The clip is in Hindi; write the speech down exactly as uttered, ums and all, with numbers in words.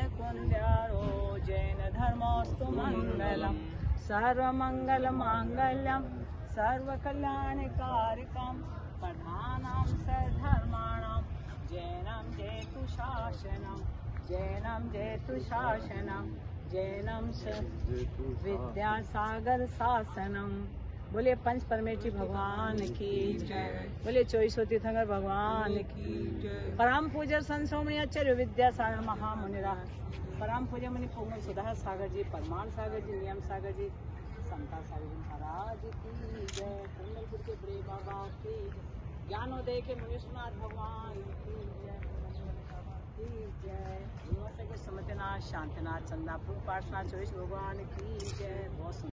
कुंड्यारो जैन धर्मोस्तु मंगलम सर्वमंगल मांगल्यम सर्वकल्याणकारिकम प्रधानम सर्वधर्माणाम जैनम जेतु शासनम जैनम जेतु शासनम जैनम विद्यासागर शासनम। बोले पंच परमेश्वरी भगवान की जय। बोले चौसो तीर्थंकर भगवान की जय। परम पूज्य संसोमणि आचार्य विद्यासागर महामुनिरा परम पूज्य मुनि पूर्ण सुधा सागर जी, परमान सागर जी, नियम सागर जी, समता सागर जी महाराज की जय। कुंडलपुर के बड़े बाबा की ज्ञानोदय के मुनीश्वरनाथ भगवान की जय की जय। यूनिवर्सिटी के समतनाथ शांतिनाथ चंदापुर पार्शनाथ चौबीस भगवान की जय। बहुत